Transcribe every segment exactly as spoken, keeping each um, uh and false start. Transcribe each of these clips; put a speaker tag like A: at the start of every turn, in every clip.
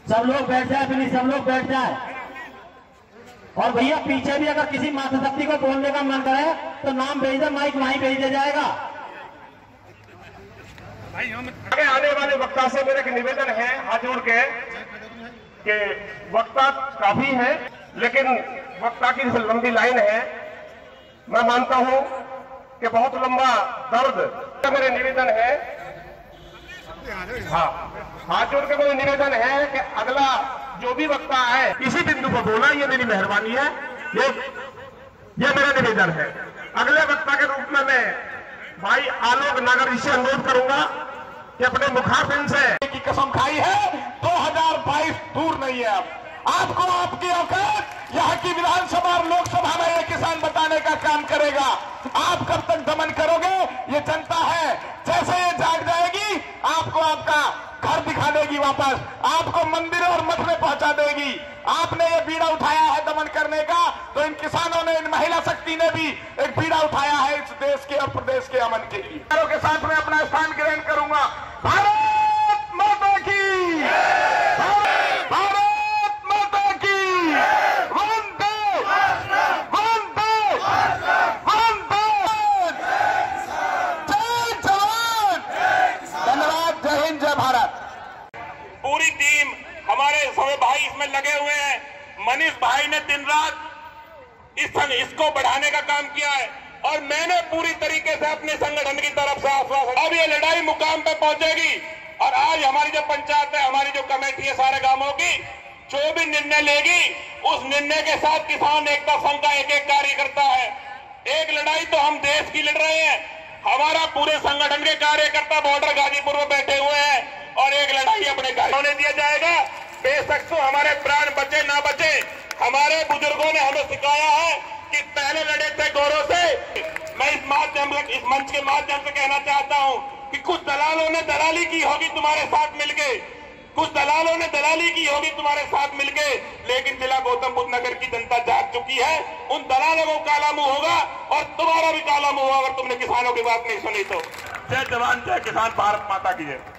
A: सब लोग बैठ जाए, प्लीज सब लोग बैठ जाए। और भैया पीछे भी अगर किसी मातृशक्ति को बोलने का मन करे तो नाम भेज दे, माइक वहीं भेज दिया जाएगा।
B: आगे आने वाले वक्ता से मेरा एक निवेदन है हाथ जोड़ के कि वक्ता काफी है, लेकिन वक्ता की लंबी लाइन है। मैं मानता हूं कि बहुत लंबा दर्द। मेरे निवेदन है, हाँ हाथ जोड़ के मेरा निवेदन है कि अगला जो भी वक्ता है इसी बिंदु को बोला, ये मेरी मेहरबानी है, ये ये मेरा निवेदन है। अगले वक्ता के रूप में मैं भाई आलोक नागर जी से अनुरोध करूंगा कि अपने मुखारबिन से की कसम खाई है, दो हजार बाईस दूर नहीं है। अब आपको आपकी औकात यहाँ की विधानसभा और लोकसभा में ये किसान बताने का काम करेगा। आप कब तक दमन करोगे, ये जनता है। जैसे ये जाग जाएगी आपको आपका घर दिखा देगी, वापस आपको मंदिर और मठ में पहुंचा देगी। आपने ये बीड़ा उठाया है दमन करने का, तो इन किसानों ने, इन महिला शक्ति ने भी एक बीड़ा उठाया है इस देश के और प्रदेश के अमन के लिए। के साथ में अपना स्थान ग्रहण करूंगा। भारत माता की, भारत माता की, वंदे वंदे वंदे, जय जवान, धन्यवाद, जय हिंद, जय भारत। पूरी टीम, हमारे सभी भाई इसमें लगे हुए हैं। मनीष भाई ने दिन रात इस इसको बढ़ाने का काम किया है और मैंने पूरी तरीके से अपने संगठन की तरफ से आश्वासन। अब ये लड़ाई मुकाम पे पहुंचेगी और आज हमारी जो पंचायत है, हमारी जो कमेटी है सारे गांवों की, जो भी निर्णय लेगी उस निर्णय के साथ किसान एकता संघ का एक एक कार्यकर्ता है। एक लड़ाई तो हम देश की लड़ रहे हैं, हमारा पूरे संगठन के कार्यकर्ता बॉर्डर गाजीपुर में बैठे हुए हैं, और एक लड़ाई अपने घर होने दिया जाएगा। बेशक तो हमारे प्राण बचे ना बचे, हमारे बुजुर्गों ने हमें सिखाया है कि पहले लड़े थे गौरव से। मैं इस माध्यम इस मंच के माध्यम से कहना चाहता हूं कि कुछ दलालों ने दलाली की होगी तुम्हारे साथ मिलके, कुछ दलालों ने दलाली की होगी तुम्हारे साथ मिलके, लेकिन जिला गौतम बुद्ध नगर की जनता जाग चुकी है। उन दलालों को काला मुंह होगा और तुम्हारा भी काला मुंह होगा अगर तुमने किसानों की बात नहीं सुनी तो। जय जवान, जय किसान, भारत माता की जय।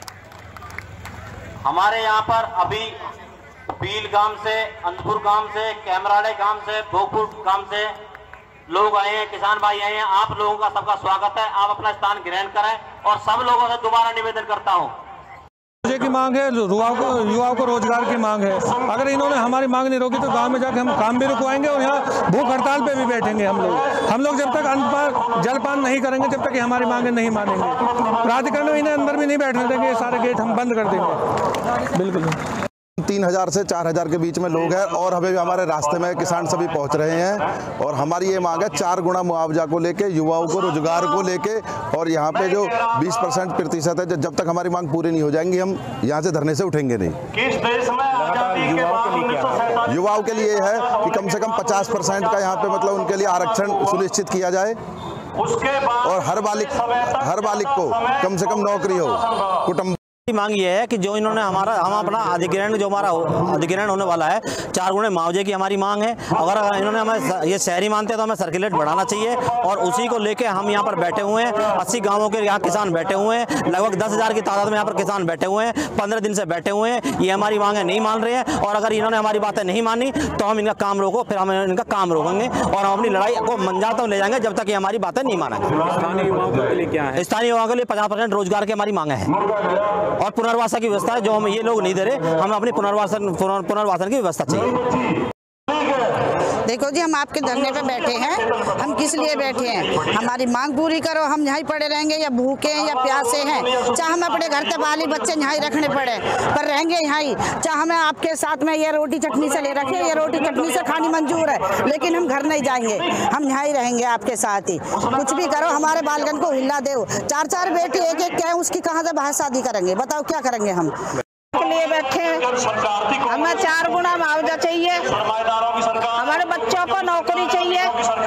C: हमारे यहाँ पर अभी पील गांव से, अंधपुर गांव से, कैमराड़े गांव से, भोगपुर गांव से लोग आए हैं, किसान भाई आए हैं। आप लोगों का सबका स्वागत है। आप अपना स्थान ग्रहण करें और सब लोगों से दोबारा निवेदन करता हूं,
D: मुझे की मांग है, युवाओं को युवाओं को रोजगार की मांग है। अगर इन्होंने हमारी मांग नहीं रोकी तो गांव में जाकर हम काम भी रुकवाएंगे और यहाँ भूख हड़ताल पे भी बैठेंगे हम लोग। हम लोग जब तक अन्न जलपान नहीं करेंगे, जब तक हमारी मांगे नहीं मानेंगे। प्राधिकरण में इन्हें अंदर भी नहीं बैठने देंगे, ये सारे गेट हम बंद कर देंगे। बिल्कुल
E: तीन हजार से चार हजार के बीच में लोग हैं और अभी भी हमारे रास्ते में किसान सभी पहुंच रहे हैं। और हमारी ये मांग है चार गुना मुआवजा को लेके, युवाओं को रोजगार को लेके, और यहाँ पे जो बीस परसेंट प्रतिशत है, जब तक हमारी मांग पूरी नहीं हो जाएंगी हम यहाँ से धरने से उठेंगे नहीं।
B: किस देश में
E: युवाओं के लिए है कि कम से कम पचास परसेंट का यहाँ पे मतलब उनके लिए आरक्षण सुनिश्चित किया जाए और हर बालिक हर बालिक को कम से कम नौकरी हो। कुटुंब
C: मांग ये है कि जो इन्होंने हमारा हम अपना अधिग्रहण जो हमारा अधिग्रहण होने वाला है, चार गुणे मुआवजे की हमारी मांग है। अगर इन्होंने हमें ये शहरी मानते हैं तो हमें सर्कुलेट बढ़ाना चाहिए और उसी को लेके हम यहाँ पर बैठे हुए हैं। अस्सी गांवों के यहाँ किसान बैठे हुए हैं, लगभग दस हजार की तादाद में यहाँ पर किसान बैठे हुए हैं, पंद्रह दिन से बैठे हुए हैं। ये हमारी मांगें नहीं मान रहे हैं और अगर इन्होंने हमारी बातें नहीं मानी तो हम इनका काम रोको, फिर हम इनका काम रोकेंगे और हम अपनी लड़ाई को मंजार तक ले जाएंगे जब तक ये हमारी बातें नहीं मानेंगे। स्थानीय युवाओं के लिए क्या है? स्थानीय युवाओं के लिए पचास परसेंट रोजगार की हमारी मांगे हैं और पुनर्वास की व्यवस्था है, जो हम ये लोग नहीं दे रहे। हमें अपनी पुनर्वासन पुनर्वासन की व्यवस्था चाहिए।
F: देखो जी, हम आपके धरने पे बैठे हैं, हम किस लिए बैठे हैं? हमारी मांग पूरी करो। हम यहाँ पड़े रहेंगे या भूखे हैं या प्यासे हैं, चाहे हम अपने घर के बाली बच्चे यहाँ रखने पड़े पर रहेंगे यहाँ। चाहे हमें आपके साथ में ये रोटी चटनी से ले रखे, ये रोटी चटनी से खानी मंजूर है, लेकिन हम घर नहीं जाएंगे, हम यहाँ ही रहेंगे आपके साथ ही। कुछ भी करो, हमारे बालगन को हिला दो। चार चार बेटे एक एक क्या, उसकी कहाँ से बाहर शादी करेंगे? बताओ क्या करेंगे हम? के लिए बैठे हैं, हमें चार गुना मुआवजा चाहिए, हमारे बच्चों को नौकरी चाहिए,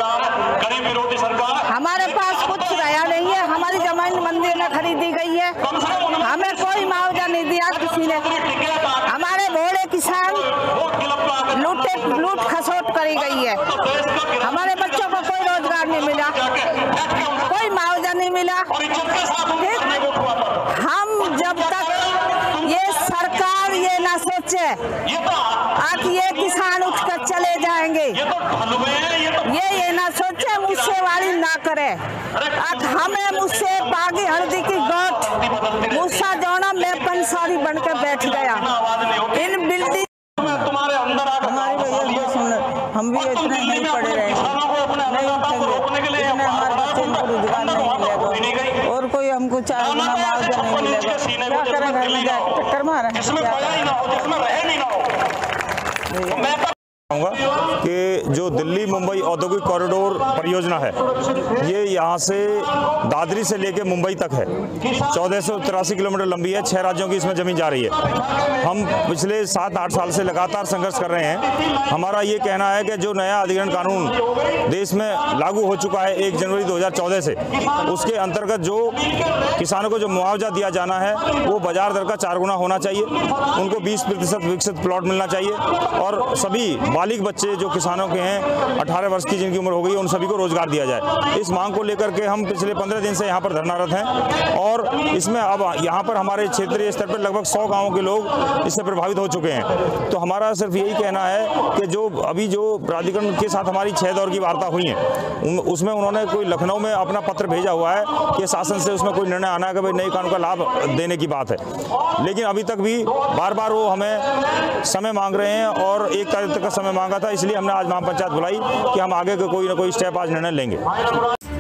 F: हमारे पास कुछ रहा नहीं है, हमारी जमीन मंदिर में खरीदी गई है, हमें कोई मुआवजा नहीं दिया किसी ने। हमारे भोले किसान लूटे लूट खसोट करी गई है, हमारे बच्चों को कोई रोजगार नहीं मिला, कोई मुआवजा नहीं मिला। हम जब तक ये सरकार ये ना सोचे
G: से आज ये किसान उठकर चले जाएंगे। ये ये ना सोचे मुझसे वाली ना करे। आज हमें मुझसे बागी हल्दी की गोट मुस्सा जोना में पंसारी बनकर बैठ गया। इन बिल्डिंग
H: तुम्हारे अंदर
G: हमारी भैया सुन, हम भी इतने नहीं पड़े रहेंगे, नहीं उठेंगे, इतने हमारे बच्चे को रोजगार नहीं मिलेगा और कोई हमको चार गुना मुआवजा नहीं मिलेगा। क्या करें, घर में जाकर टक्कर मारे।
I: कि जो दिल्ली मुंबई औद्योगिक कॉरिडोर परियोजना है, ये यहाँ से दादरी से लेकर मुंबई तक है। चौदह सौ तिरासी किलोमीटर लंबी है। छह राज्यों की इसमें जमीन जा रही है। हम पिछले सात आठ साल से लगातार संघर्ष कर रहे हैं। हमारा ये कहना है कि जो नया अधिग्रहण कानून देश में लागू हो चुका है एक जनवरी दो हज़ार चौदह से, उसके अंतर्गत जो किसानों को जो मुआवजा दिया जाना है वो बाजार दर का चार गुना होना चाहिए। उनको बीस प्रतिशत विकसित प्लॉट मिलना चाहिए और सभी बालिग बच्चे जो किसानों के हैं अठारह वर्ष की जिनकी उम्र हो गई उन सभी को रोजगार दिया जाए। इस मांग को लेकर के हम पिछले पंद्रह दिन से यहाँ पर धरनारत हैं और इसमें अब यहाँ पर हमारे क्षेत्रीय स्तर पर लगभग सौ गाँवों के लोग इससे प्रभावित हो चुके हैं। तो हमारा सिर्फ यही कहना है कि जो अभी जो प्राधिकरण के साथ हमारी छह दौर की वार्ता हुई है उसमें उन्होंने कोई लखनऊ में अपना पत्र भेजा हुआ है कि शासन से उसमें कोई निर्णय आना है कि भाई नए कानून का लाभ देने की बात है, लेकिन अभी तक भी बार बार वो हमें समय मांग रहे हैं और एक तारीख तक का समय मांगा था। इसलिए हमने आज महापंचायत बुलाई कि हम आगे के कोई ना कोई स्टेप आज निर्णय लेंगे।